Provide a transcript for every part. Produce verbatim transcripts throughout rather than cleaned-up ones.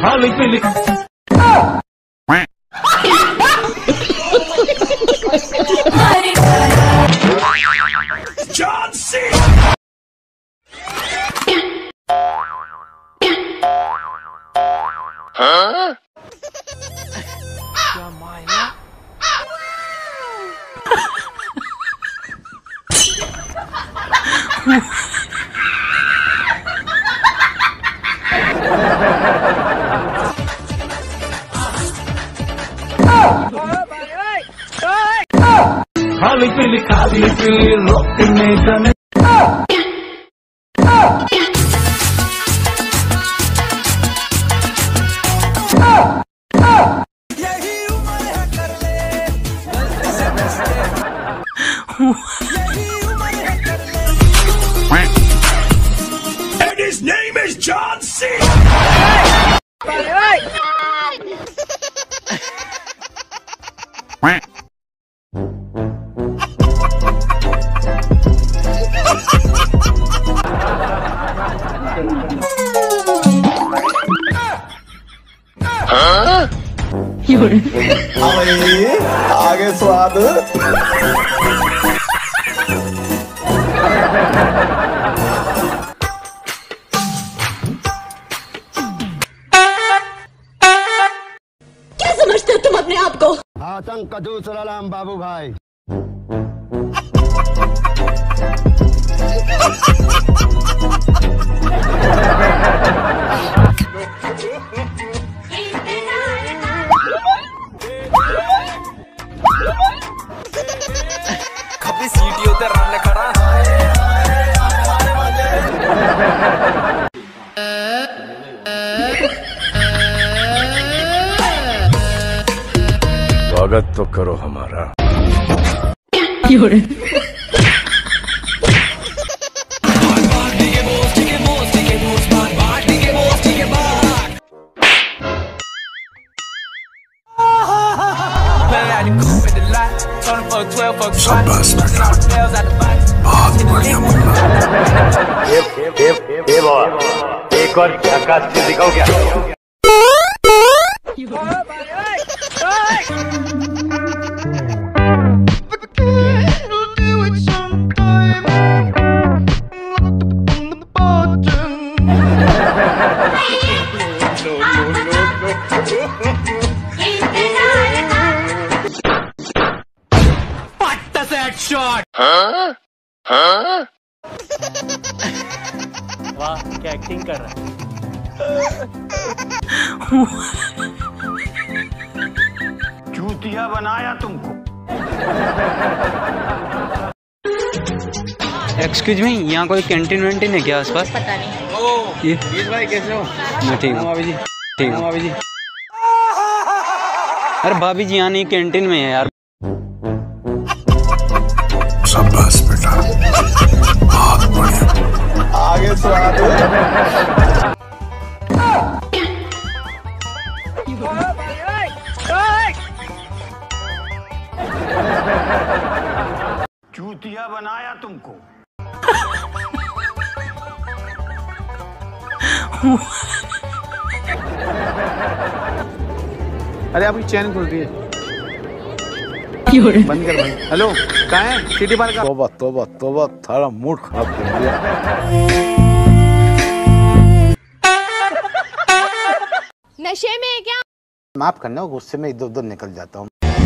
खाली पीली John C. Huh? क्या माया? खाली पीली खाली पीली रोकने का नहीं यही उम्र है कर ले यही उम्र है कर ले And his name is John C. आगे स्वाद क्या समझते हो तुम अपने आप को? आतंक का दूसरा नाम बाबू भाई। कभी सीढ़ियों पे रन खड़ा स्वागत तो करो हमारा। शाबाश बेटा, बहुत बढ़िया मुन्ना। एक और झकास से दिखाओ क्या? शॉट हाँ हाँ वाह क्या एक्टिंग कर रहा है। चूतिया बनाया तुमको। एक्सक्यूज मी, यहाँ कोई कैंटीन वैंटीन है क्या आसपास? पता नहीं। ओ ये भाई कैसे हो? मैं ठीक हूँ भाभी जी, ठीक हूँ भाभी जी। अरे भाभी जी यहाँ नहीं, कैंटीन में है यार। शाबाश बेटा, बहुत बढ़िया। आगे स्वाद चूतिया बनाया तुमको। अरे आपकी चैन खुल रही है, बंद कर भाई। हेलो कहाँ है? सिटी पार्क का। तोबा तोबा तोबा, थारा मूड खराब कर दिया। नशे में है क्या? माफ करना, गुस्से में इधर उधर निकल जाता हूँ।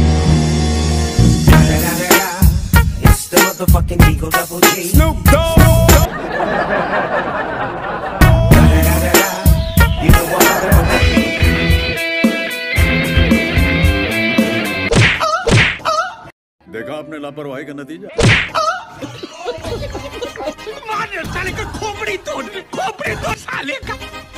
देखा आपने लापरवाही का नतीजा। मारे साले का खोपड़ी तोड़ खोपड़ी तोड़ साले का।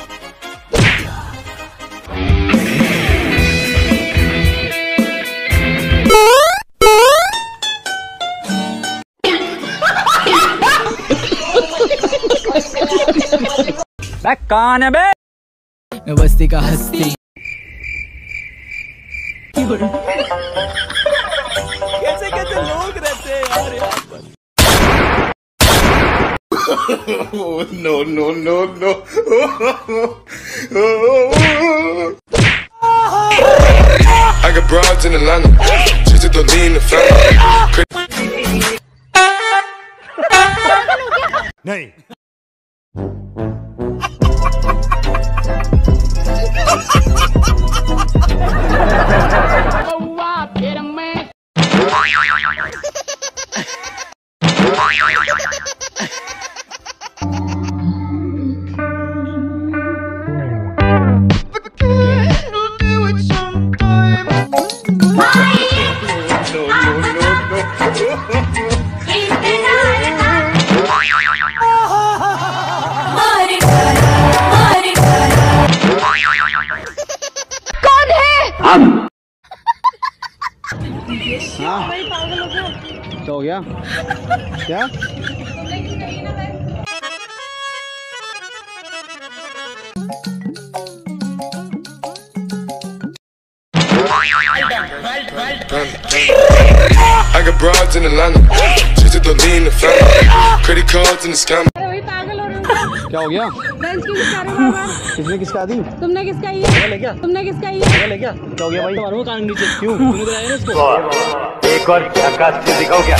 कौन है बे? बस्ती का हस्ती। कैसे कैसे लोग रहते हैं यार यहाँ पर। No no no no broads in Atlanta, just to lean the family. नहीं क्या हो गया? क्या? I got broads in Atlanta, just to lean the family. Credit cards in the scam. क्या हो गया? किसने किसका दी? तुमने किसका ये? तुमने किसका ये? क्या हो गया भाई? तुम्हारे कान नीचे क्यों? तूने कराया ना इसको? एक और झकास से दिखाओ क्या?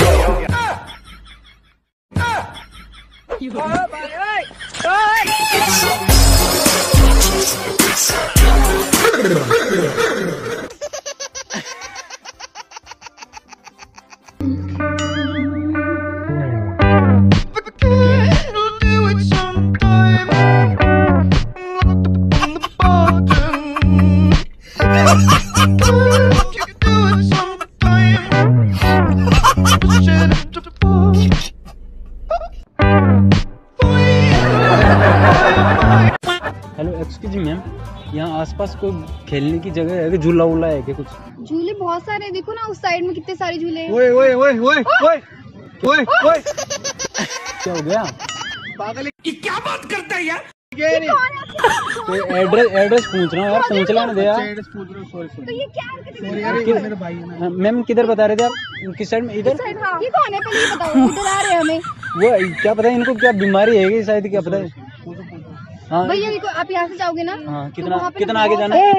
हेलो एक्सक्यूज मैम, यहाँ आसपास कोई खेलने की जगह है कि झूला वूला है क्या कुछ? झूले बहुत सारे हैं, देखो ना उस साइड में कितने सारे झूले हैं। ओए ओए ओए ओए ओए ओए ओए क्या हो गया? पागल ये क्या बात करता है यार? तो एड्रेस एड्रेस पूछ रहा हूँ यार, पूछ लेने दे यार। तो ये क्या सॉरी यार, ये मेरा भाई है ना। मैम किधर बता रहे थे आप? किस साइड में? इधर? हाँ। ये कौन है पहले ये बताओ, इधर आ रहे हैं हमें। वो क्या पता है इनको, क्या बीमारी है शायद, क्या पता है। हाँ भैया देखो, आप यहाँ से जाओगे ना? हाँ, तो कितना वहाँ पे कितना ना आगे बहुत जाना है?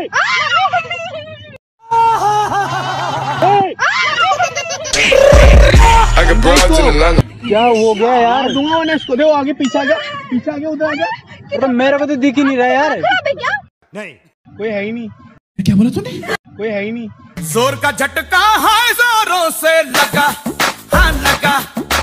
I got broads in Atlanta. क्या हो गया यार? दूंगा उन्हें, इसको दो आगे पीछे आ जा, पीछे आ गया, उधर आ जा। अरे मेरे को तो दिख ही नहीं रहा यार। क्या? नहीं कोई है ही नहीं। क्या बोला तूने? कोई है ही नहीं। जोर का झटका है जोरों से लगा, हाँ लगा।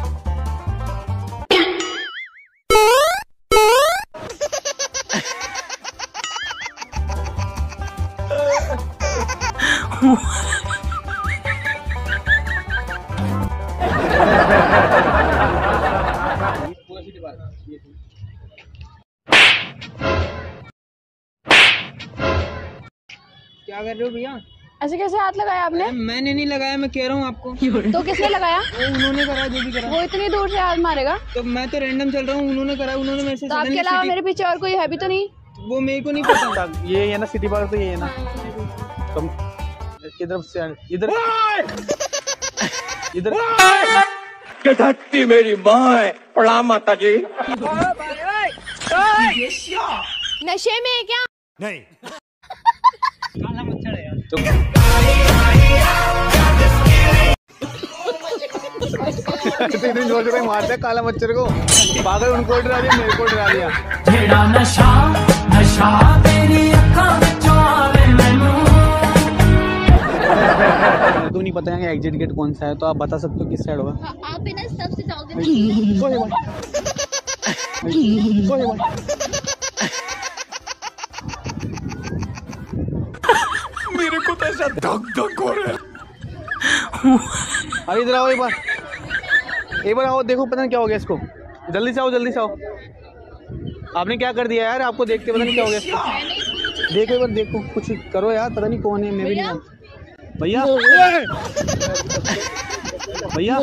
क्या कर रहे हो भैया? ऐसे कैसे हाथ लगाया आपने? मैंने नहीं लगाया, मैं कह रहा हूँ आपको। तो किसने लगाया? उन्होंने करा, जो भी करा। वो इतनी दूर से हाथ मारेगा? तो मैं तो रैंडम चल रहा हूँ, उन्होंने करा, उन्होंने मेरे से। तो आपके अलावा मेरे पीछे और कोई है भी तो नहीं? वो मेरे को नहीं पता। ये है ना सिटी पार्क, तो ये है ना। तुम किधर से? इधर इधर धरती मेरी माँ है, प्रणाम माता जी। नशे में है क्या? नहीं कितने दिन जोर जोर में मारते हैं काला मच्छर को। पागल, उनको डरा दिया, मेरे को डरा दिया। नशा नशा तेरी अखां विचों आवे मैनू। तो नहीं पता है एग्जिट गेट कौन सा है, तो आप बता सकते हो किस साइड होगा? हाँ, आप बिना सबसे जाओगे। मेरे को तो ऐसा धक धक हो रहा है। अरे इधर आओ, एक बार एक बार आओ, देखो पता नहीं क्या हो गया इसको। जल्दी से आओ, जल्दी से आओ। आपने क्या कर दिया यार? आपको देख के पता नहीं क्या हो गया इसको। देखो एक बार, देखो कुछ करो यार, पता नहीं कौन है। मैं भी नहीं। भैया भैया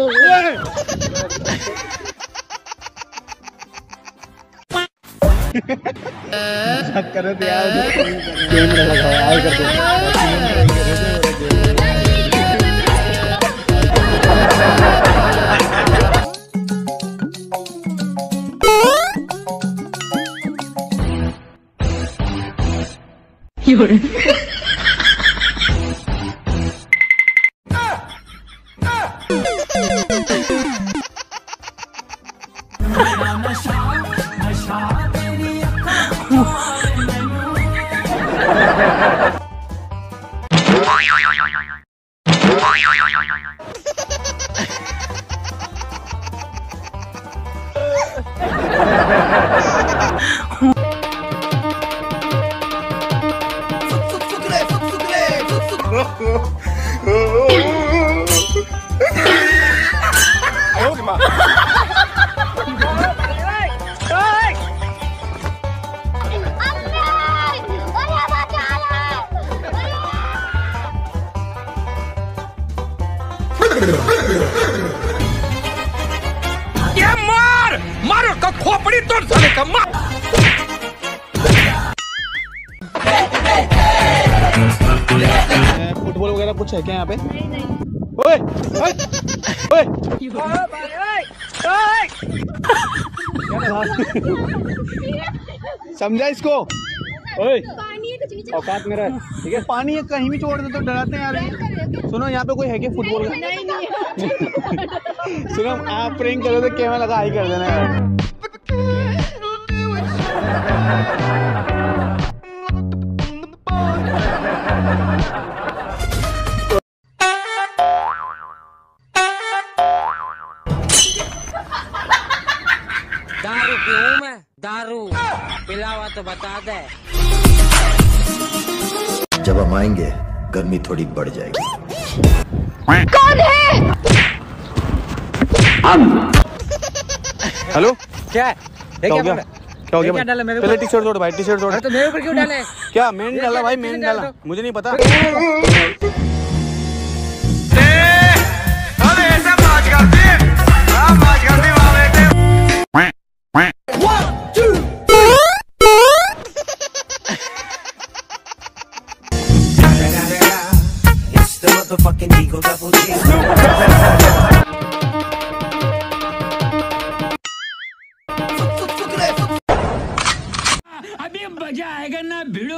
करो तो यार, कैमरा लगाओ यार, कर ये मार मार उसका खोपड़ी तोड़ साले का मार। फुटबॉल वगैरह कुछ है क्या यहाँ पे? ओए ओए ओए समझा इसको? ओए औकात मेरा है, ठीक है? पानी है कहीं भी छोड़ दे तो डराते हैं यार। सुनो यहाँ पे कोई है क्या फुटबॉल का? नहीं नहीं सुनो आप प्रेंग करो तो कैमरा लगा हाई कर देना यार। दारू पीऊं मैं? दारू पिलावा तो बता दे। जब हम आएंगे गर्मी थोड़ी बढ़ जाएगी। कौन है? हेलो क्या है? क्या हो गया? क्या हो गया भाई? पहले टी शर्ट छोड़ भाई, टी शर्ट छोड़। तो मेरे ऊपर क्यों डाले? क्या मैंने डाला भाई? मैंने डाला, मुझे नहीं पता। अभी मजा आएगा ना भिड़ो।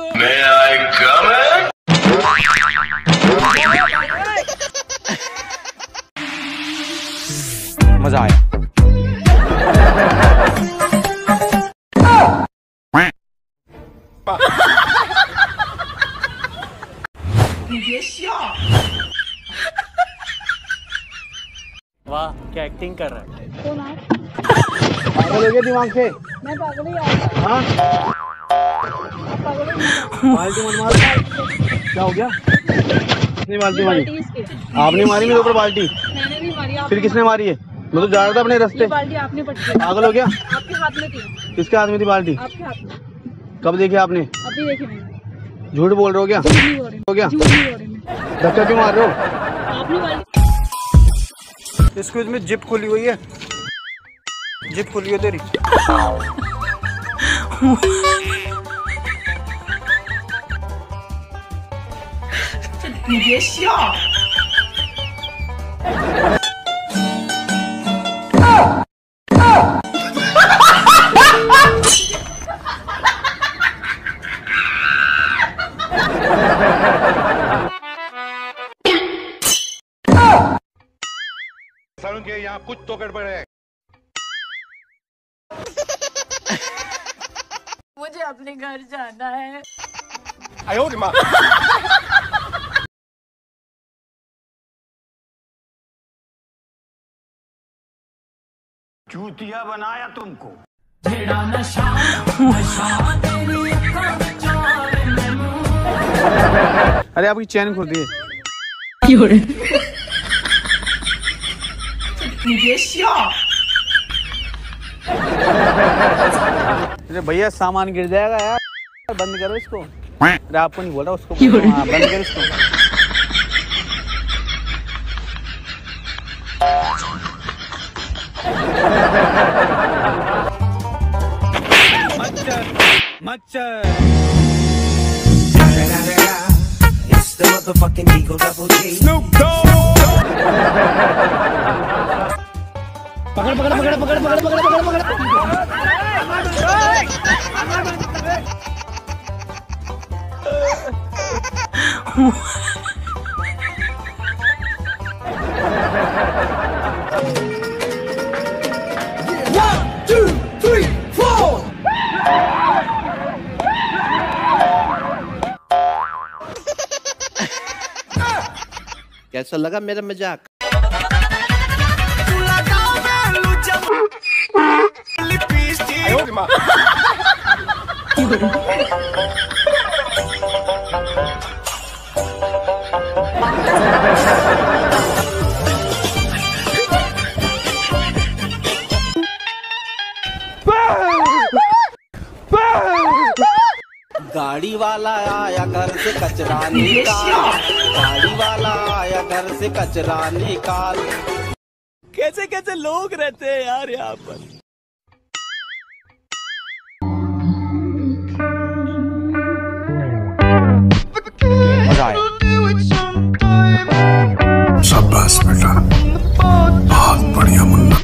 मजा आया। वाह क्या एक्टिंग कर रहा है। पागल हो गया दिमाग से? मैं पागल ही आ हाँ पागल बाल्टी मत मार। क्या हो गया? किसने बाल्टी मारी? आपने मारी मेरे ऊपर बाल्टी? मैंने नहीं मारी। फिर किसने मारी है? मैं तो जा रहा था अपने रास्ते। बाल्टी आपने पटकी। पागल हो गया? आपके हाथ में थी। किसके हाथ में थी बाल्टी? आपके हाथ में। कब देखी आपने? अभी देखी मैंने। झूठ बोल रहे हो क्या? झूठ नहीं हो रही। हो गया? झूठ नहीं हो रही मैं। धक्का क्यों मार रहे हो? आपने बाल्टी। इसको इसमें जिप खुली हुई है, जिप खुली है तेरी। के यहाँ कुछ तो गड़बड़ है। मुझे अपने घर जाना है। आयो रे माँ। चूतिया बनाया तुमको। अरे आपकी चैन खुल रही है। अरे भैया सामान गिर जाएगा यार, बंद करो इसको। अरे आपको नहीं बोल रहा, उसको बोल रहा हूँ। हाँ, बंद करो इसको। मच्छर मच्छर। पकड़ पकड़ पकड़ पकड़ पकड़ पकड़ पकड़ कैसा लगा मेरा मजाक? गाड़ी वाला आया घर से कचरा निकाल, गाड़ी वाला आया घर से कचरा निकाल। कैसे कैसे लोग रहते हैं यार यहाँ पर। मजा आया। शाबाश बेटा, बहुत बढ़िया मुन्ना।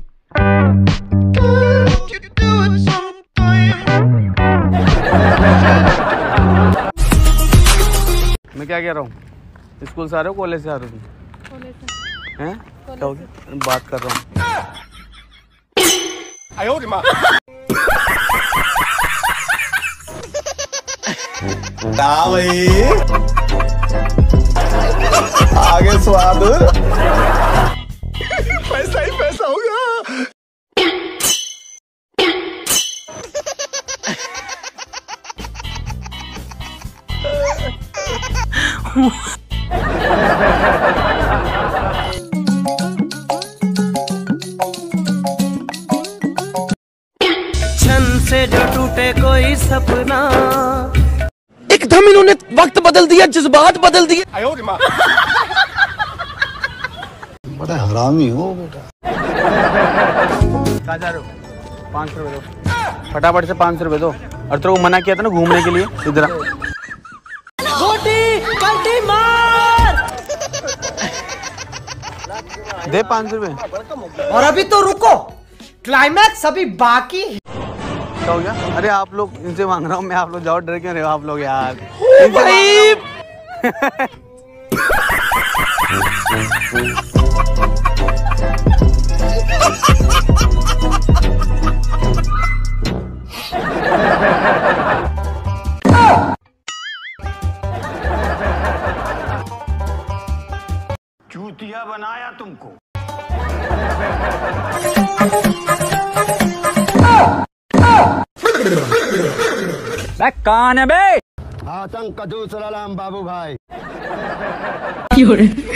मैं क्या कह रहा हूँ, स्कूल से आ रहे हो कॉलेज से आ रहे हो? कॉलेज से। हैं? क्या हो गया? बात कर रहा हूँ। आयो रे माँ। भाई आगे स्वाद पैसा ही पैसा होगा। छन से जो टूटे कोई सपना, एकदम इन्होंने वक्त बदल दिया, जज्बात बदल दिए। आयो रे माँ। बड़ा हरामी हो बेटा। कहाँ जा रहे हो? पाँच सौ रुपए दो, फटाफट से पाँच सौ रुपए दो। और तेरे को मना किया था ना घूमने के लिए, इधर मार। दे पाँच सौ रुपए। और अभी तो रुको, क्लाइमैक्स अभी बाकी। क्या हो गया? अरे आप लोग इनसे मांग रहा हूँ मैं, आप लोग जाओ, डर क्यों रहे हो आप लोग यार? भाई चूतिया बनाया तुमको। मैं कौन है बे? आतंक का दूसरा नाम बाबू भाई। देखो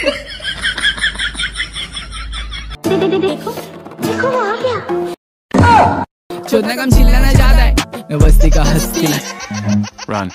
देखो वो आ गया। चोदना कम चिल्लाना ज्यादा है, मैं बस्ती का हस्ती। रन।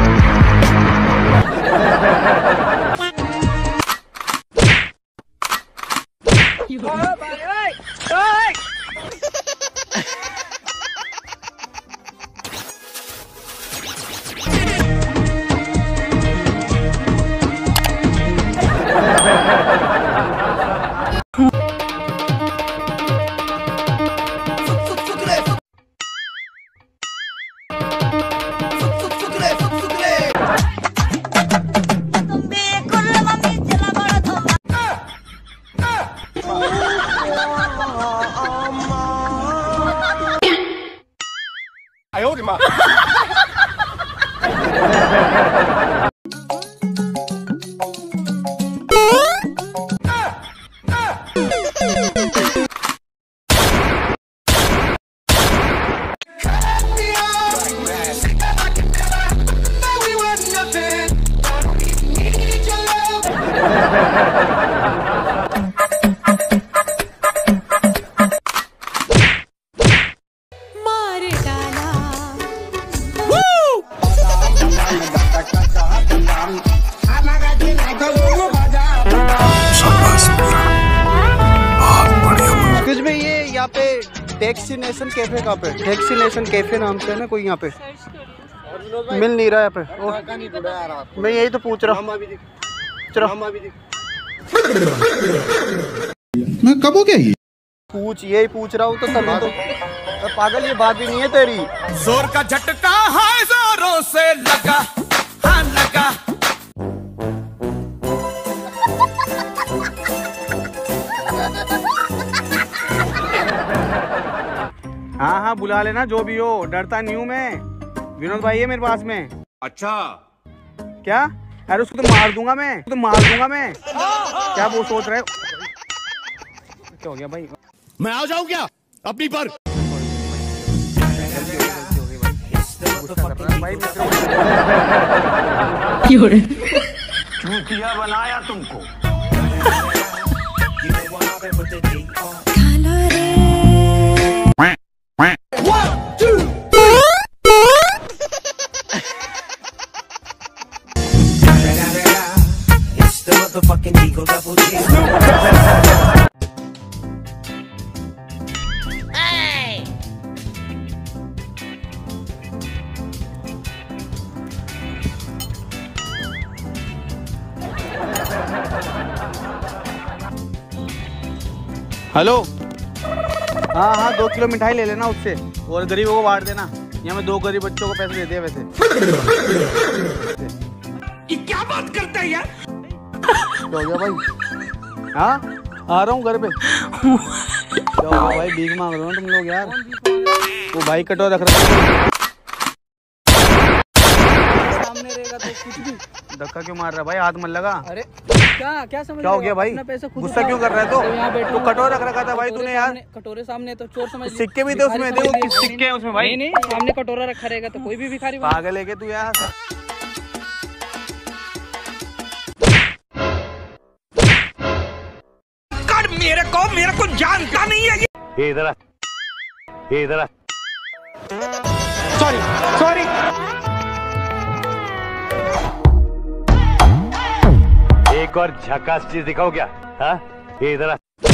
आयो रे माँ। यहाँ पे टैक्सीनेशन कैफे कहाँ पे? टैक्सीनेशन कैफे नाम से है ना कोई यहाँ पे? मिल नहीं रहा यहाँ पे। मैं यही तो पूछ रहा हूँ। मैं कब हो गया ये? पूछ यही पूछ रहा हूँ तो तभी तो पागल, ये बात भी नहीं है तेरी। जोर का झटका है जोरों से लगा, हाँ लगा। हाँ हाँ बुला लेना जो भी हो, डरता नहीं हूँ मैं। विनोद भाई है मेरे पास में। अच्छा क्या अरे उसको तो मार दूंगा मैं, तो मार दूंगा मैं। क्या वो सोच रहे हो? क्या हो गया भाई? मैं आ जाऊं क्या अपनी पर? चूतिया बनाया तुमको। हेलो, हाँ हाँ दो किलो मिठाई ले लेना उससे और गरीबों को बांट देना। यहाँ मैं दो गरीब बच्चों को पैसे दे दिया वैसे। ये क्या बात करता है यार? क्या हो गया भाई? हाँ आ रहा हूँ घर पे। क्या हो गया भाई? भीख मांग रहे हो तुम लोग यार? वो भाई कटोरा रख रहा सामने रहेगा तो कुछ भी। धक्का क्यों मार रहा है भाई? हाथ मत लगा। अरे क्या क्या समझ क्या हो गया भाई? गुस्सा क्यों कर रहा है? तो तू कटोरा रख रखा था भाई तूने यार। कटोरे सामने तो चोर समझ। सिक्के भी थे उसमें, देखो सिक्के हैं उसमें भाई। नहीं नहीं सामने कटोरा रखा रहेगा तो कोई भी भिखारी पागल है क्या तू यार? कर मेरे को मेरे को जानता नहीं है ये। इधर इधर सॉरी सॉरी। एक और झकास चीज दिखाओ क्या? हाँ इधर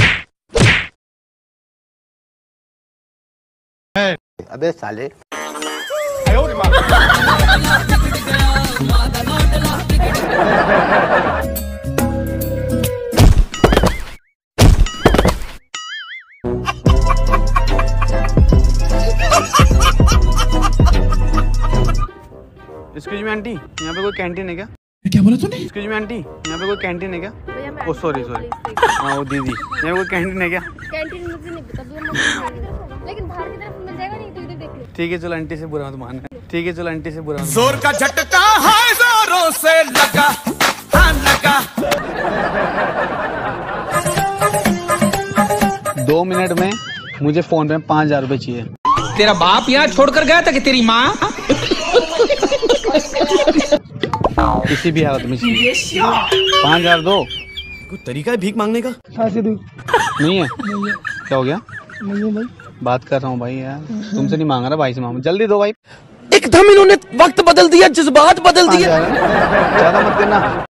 अबे साले। एक्सक्यूज मी आंटी, यहाँ पे कोई कैंटीन है क्या? क्या बोला तूने? एक्सक्यूज मी आंटी, यहाँ पे कोई कैंटीन है क्या? ओ सॉरी सॉरी, हाँ वो दीदी, यहाँ पे कोई कैंटीन है क्या? कैंटीन मुझे नहीं पता, लेकिन बाहर की तरफ मिल जाएगा। नहीं तो इधर देख लो। ठीक है चलो आंटी से बुरा मत मानना। ठीक है चलो आंटी से बुरा मत मानना। जोर का झटका है जोरों से लगा, हाँ लगा। दो मिनट में मुझे फोन पे पाँच हजार रुपए चाहिए। तेरा बाप यहाँ छोड़कर गया था कि तेरी माँ? किसी भी हालत में चाहिए। पाँच हजार दो। कोई तरीका है भीख मांगने का? नहीं है? क्या हो गया? नहीं है भाई। बात कर रहा हूँ भाई यार, तुमसे नहीं मांग रहा, भाई से मांग। जल्दी दो भाई। एकदम इन्होंने वक्त बदल दिया, जज्बात बदल दिए। ज्यादा मत करना।